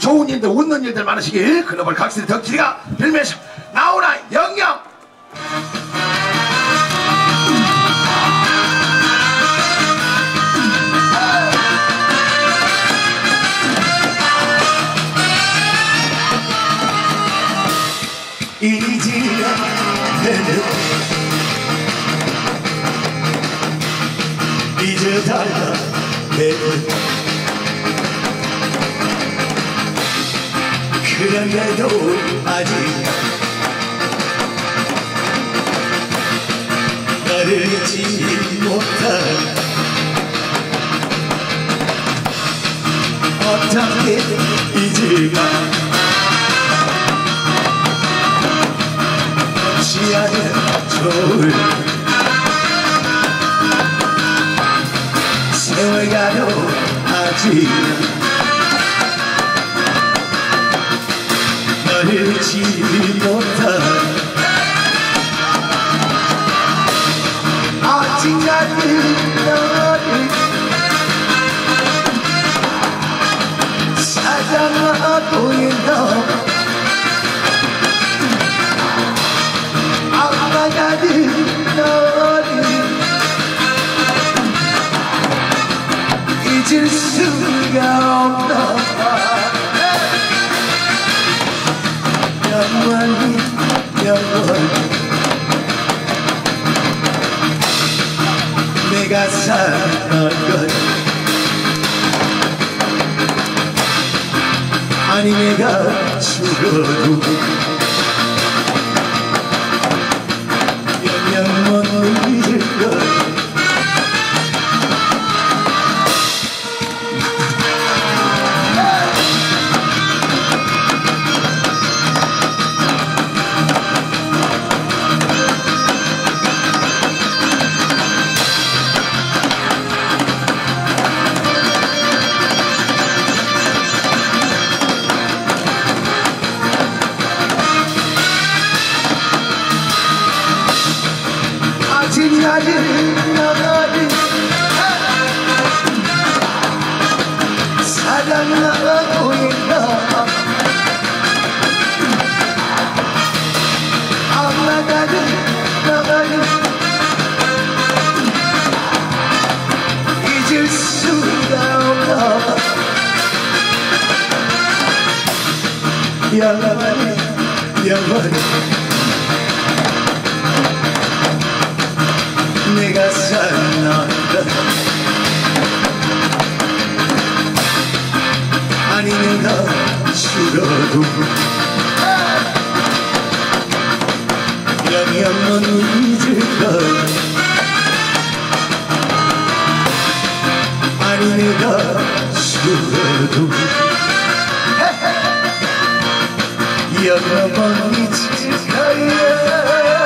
좋은 일들 웃는 일들 많으시길 글로벌 각시의 덕질이가 별명이 나오나 영영. 이제 달라 그런데도 아직 나를 잊지 못한 어떻게 잊을까 없지 않은 좋을 세월 가도 아직 너를 잊지 못한 아직까지 너를 사랑하고 있어 아파가는 너를 잊을 수가 없어 영원히 내가 사는 것 아니 내가 죽어도 영영 못 잊을 것 아직까지 너를 사랑하고 있어 아마가는 너를 잊을 수가 없어 영원히 내가 사랑한다 아니 내가 죽어도 영영 못 잊을 것 아니 내가 죽어도 영영 못 잊을 거야